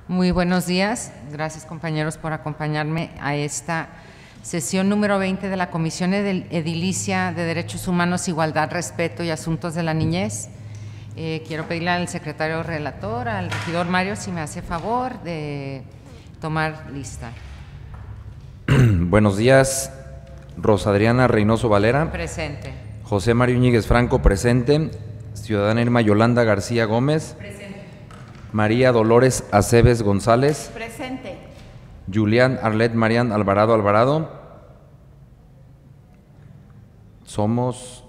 Muy buenos días. Gracias, compañeros, por acompañarme a esta sesión número 20 de la Comisión Edilicia de Derechos Humanos, Igualdad, Respeto y Asuntos de la Niñez. Quiero pedirle al secretario relator, al regidor Mario, si me hace favor de tomar lista. Buenos días. Rosa Adriana Reynoso Valera. Presente. José Mario Íñiguez Franco, presente. Ciudadana Irma Yolanda García Gómez. Presente. María Dolores Aceves González. Presente. Julián Arlet Marián Alvarado Alvarado. Somos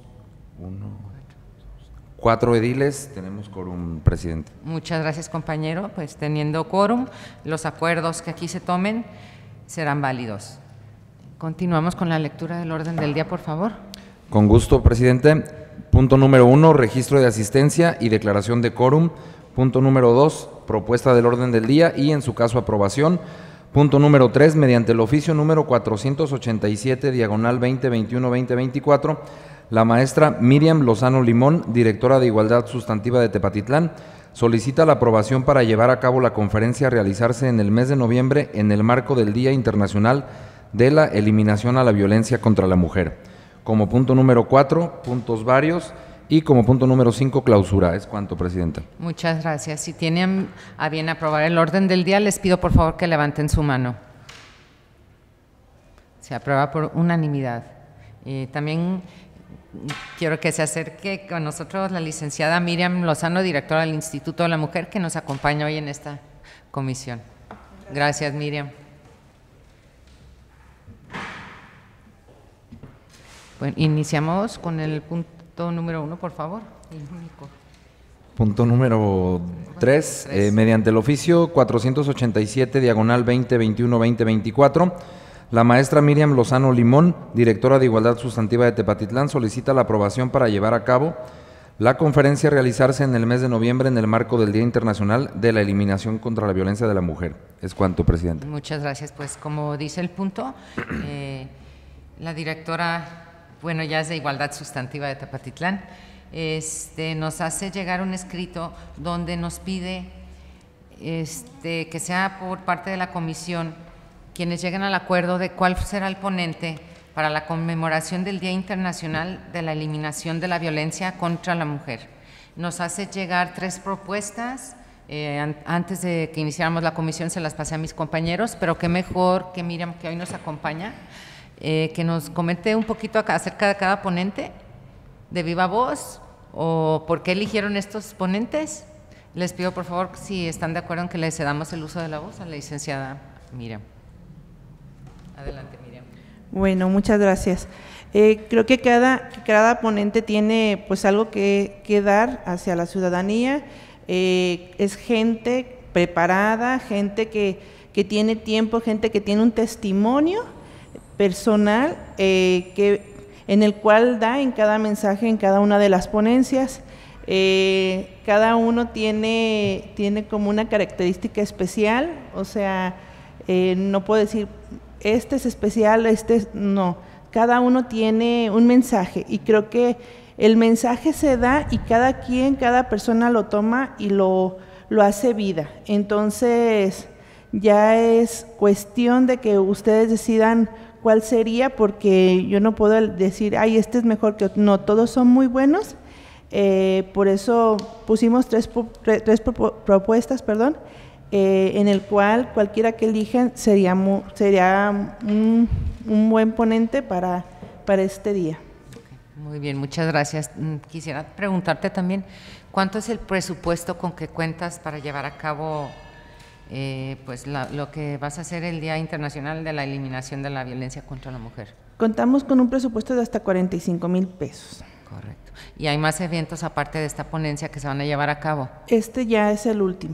4 ediles, tenemos quórum, presidente. Muchas gracias, compañero. Pues teniendo quórum, los acuerdos que aquí se tomen serán válidos. Continuamos con la lectura del orden del día, por favor. Con gusto, presidente. Punto número 1, registro de asistencia y declaración de quórum. Punto número 2, propuesta del orden del día y, en su caso, aprobación. Punto número 3, mediante el oficio número 487, diagonal 2021-2024, la maestra Miriam Lozano Limón, directora de Igualdad Sustantiva de Tepatitlán, solicita la aprobación para llevar a cabo la conferencia a realizarse en el mes de noviembre en el marco del Día Internacional de la Eliminación a la Violencia contra la Mujer. Como punto número 4, puntos varios, y como punto número 5, clausura. Es cuanto, presidenta. Muchas gracias. Si tienen a bien aprobar el orden del día, les pido por favor que levanten su mano. Se aprueba por unanimidad. También quiero que se acerque con nosotros la licenciada Miriam Lozano, directora del Instituto de la Mujer, que nos acompaña hoy en esta comisión. Gracias, Miriam. Bueno, iniciamos con el punto número 1, por favor. Punto número 3, mediante el oficio 487, diagonal 2021-2024, la maestra Miriam Lozano Limón, directora de Igualdad Sustantiva de Tepatitlán, solicita la aprobación para llevar a cabo la conferencia a realizarse en el mes de noviembre en el marco del Día Internacional de la Eliminación contra la Violencia de la Mujer. Es cuanto, presidente. Muchas gracias. Pues como dice el punto, la directora, bueno, ya es de Igualdad Sustantiva de Tepatitlán, nos hace llegar un escrito donde nos pide que sea por parte de la comisión quienes lleguen al acuerdo de cuál será el ponente para la conmemoración del Día Internacional de la Eliminación de la Violencia contra la Mujer. Nos hace llegar 3 propuestas. Antes de que iniciáramos la comisión se las pasé a mis compañeros, pero qué mejor que Miriam, que hoy nos acompaña, que nos comente un poquito acerca de cada ponente, de viva voz, o por qué eligieron estos ponentes. Les pido por favor si están de acuerdo en que le cedamos el uso de la voz a la licenciada Miriam. Adelante, Miriam. Bueno, muchas gracias. Creo que cada ponente tiene pues algo que dar hacia la ciudadanía. Es gente preparada, gente que tiene tiempo, gente que tiene un testimonio personal en el cual da en cada mensaje, en cada una de las ponencias. Cada uno tiene como una característica especial, o sea, no puedo decir este es especial, no, cada uno tiene un mensaje y creo que el mensaje se da y cada persona lo toma y lo hace vida. Entonces ya es cuestión de que ustedes decidan cuál sería, porque yo no puedo decir, ay, este es mejor que otro. No, todos son muy buenos. Por eso pusimos tres propuestas, en el cual cualquiera que elijan sería un buen ponente para este día. Muy bien, muchas gracias. Quisiera preguntarte también, ¿cuánto es el presupuesto con que cuentas para llevar a cabo pues lo que vas a hacer el Día Internacional de la Eliminación de la Violencia contra la Mujer? Contamos con un presupuesto de hasta 45,000 pesos. Correcto. ¿Y hay más eventos aparte de esta ponencia que se van a llevar a cabo? Este ya es el último.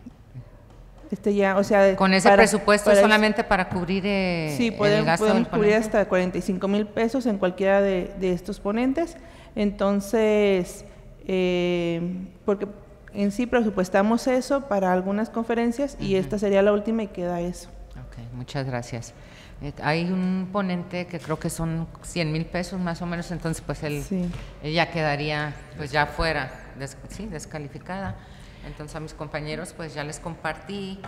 O sea, con ese presupuesto solamente para cubrir sí, podemos cubrir hasta 45,000 pesos en cualquiera de estos ponentes. Entonces, porque en sí presupuestamos eso para algunas conferencias y esta sería la última y queda eso. Ok, muchas gracias. Hay un ponente que creo que son 100,000 pesos más o menos, entonces pues él ya quedaría pues ya fuera, descalificada. Entonces a mis compañeros pues ya les compartí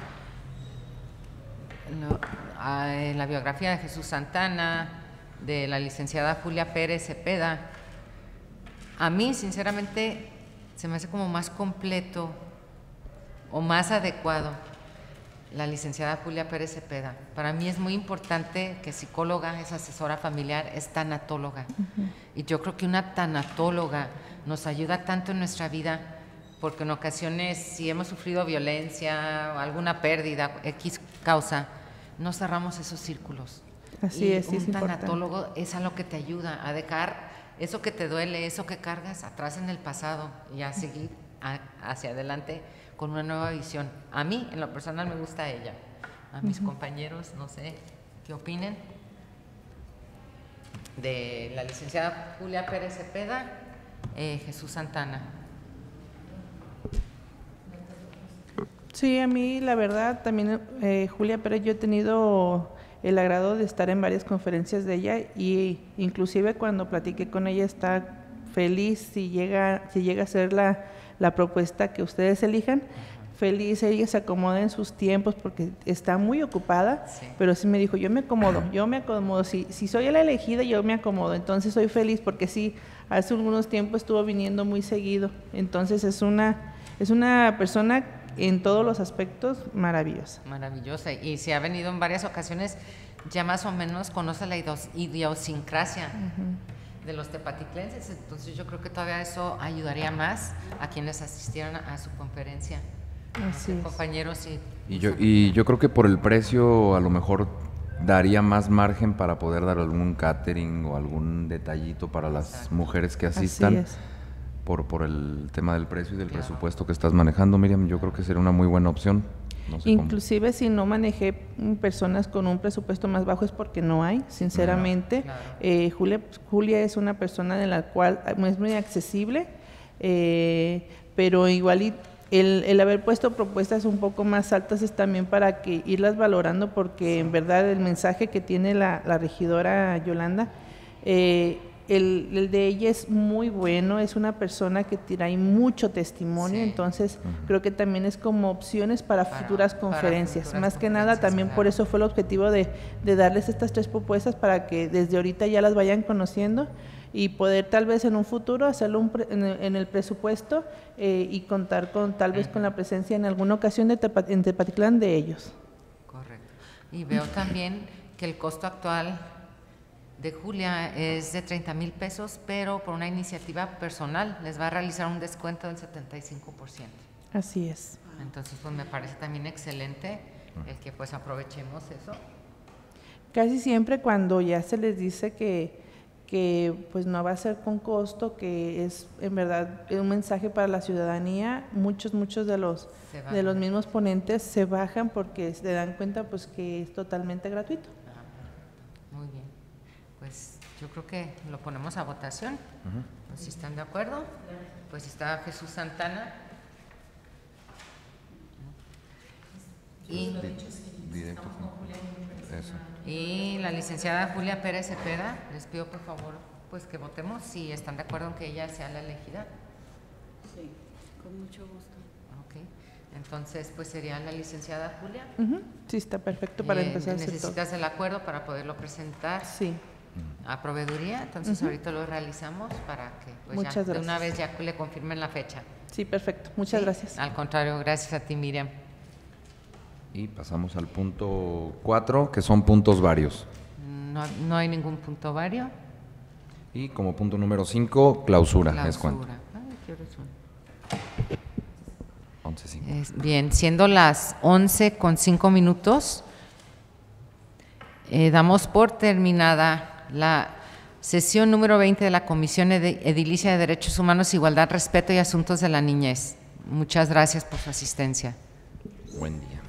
la biografía de Jesús Santana, de la licenciada Julia Pérez Cepeda. A mí, sinceramente, se me hace como más completo o más adecuado la licenciada Julia Pérez Cepeda. Para mí es muy importante que psicóloga, es asesora familiar, es tanatóloga. Y yo creo que una tanatóloga nos ayuda tanto en nuestra vida, porque en ocasiones, si hemos sufrido violencia o alguna pérdida, X causa, no cerramos esos círculos. Así es, un tanatólogo es a lo que te ayuda a dejar eso que te duele, eso que cargas atrás en el pasado y a seguir hacia adelante con una nueva visión. A mí, en lo personal, me gusta ella. A mis compañeros, no sé, ¿qué opinen? De la licenciada Julia Pérez Cepeda, Jesús Santana. Sí, a mí la verdad también Julia Pérez, yo he tenido el agrado de estar en varias conferencias de ella y inclusive cuando platiqué con ella está feliz si llega a ser la propuesta que ustedes elijan. Feliz, ella se acomoda en sus tiempos porque está muy ocupada, sí. Pero sí me dijo, yo me acomodo, si soy la elegida yo me acomodo, entonces soy feliz porque sí, hace algunos tiempos estuvo viniendo muy seguido, entonces es una persona en todos los aspectos maravillosa. Maravillosa, y si ha venido en varias ocasiones, ya más o menos conoce la idiosincrasia de los tepatitlenses, entonces yo creo que todavía eso ayudaría más a quienes asistieran a su conferencia. Así es. Compañeros, y yo creo que por el precio a lo mejor daría más margen para poder dar algún catering o algún detallito para las mujeres que asistan. Así es. Por el tema del precio y del presupuesto que estás manejando, Miriam, yo creo que sería una muy buena opción. No sé inclusive cómo. Si no manejé personas con un presupuesto más bajo es porque no hay, sinceramente. Claro. Julia es una persona de la cual es muy accesible, pero igual el haber puesto propuestas un poco más altas es también para que irlas valorando, porque en verdad el mensaje que tiene la regidora Yolanda, el de ella es muy bueno, es una persona que trae mucho testimonio, sí. Entonces creo que también es como opciones para futuras conferencias, más que nada también claro. Por eso fue el objetivo de darles estas 3 propuestas para que desde ahorita ya las vayan conociendo y poder tal vez en un futuro hacerlo en el presupuesto y contar con tal vez con la presencia en alguna ocasión en Tepatitlán de ellos. Correcto. Y veo también que el costo actual de Julia es de 30,000 pesos, pero por una iniciativa personal les va a realizar un descuento del 75%. Así es. Entonces, pues me parece también excelente el que pues aprovechemos eso. Casi siempre cuando ya se les dice que pues no va a ser con costo, que es en verdad un mensaje para la ciudadanía, muchos de los mismos ponentes se bajan porque se dan cuenta pues que es totalmente gratuito. Muy bien. Pues yo creo que lo ponemos a votación. Pues, si están de acuerdo, pues está Jesús Santana. Y la licenciada Julia Pérez Cepeda. Les pido por favor pues que votemos si están de acuerdo en que ella sea la elegida. Sí, con mucho gusto. Ok. Entonces, pues sería la licenciada Julia. Sí, está perfecto para empezar. ¿Necesitas el acuerdo para poderlo presentar? Sí. A proveeduría, entonces ahorita lo realizamos para que pues ya, de una vez ya le confirmen la fecha. Sí, perfecto. Muchas gracias. Al contrario, gracias a ti, Miriam. Y pasamos al punto 4, que son puntos varios. No hay ningún punto vario. Y como punto número 5, clausura. ¿Es cuánto? ¿Qué horas son? 11:05. Bien, siendo las 11:05, damos por terminada la sesión número 20 de la Comisión Edilicia de Derechos Humanos, Igualdad, Respeto y Asuntos de la Niñez. Muchas gracias por su asistencia. Buen día.